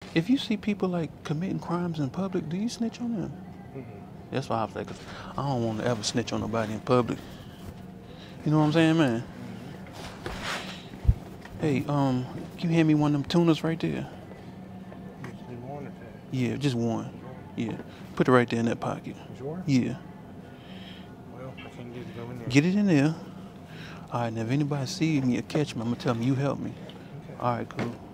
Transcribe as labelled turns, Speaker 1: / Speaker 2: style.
Speaker 1: If you see people like committing crimes in public, do you snitch on them? That's why I say, 'cause I don't want to ever snitch on nobody in public. You know what I'm saying, man? Hey, can you hand me one of them tunas right there?
Speaker 2: Just need one or two?
Speaker 1: Yeah, just one. Yeah. Put it right there in that pocket.
Speaker 2: Sure?
Speaker 1: Yeah.
Speaker 2: Well, I can't get it to go in there.
Speaker 1: Get it in there. All right, now if anybody sees me or catch me, I'm going to tell them you helped me.
Speaker 2: Okay.
Speaker 1: All right, cool.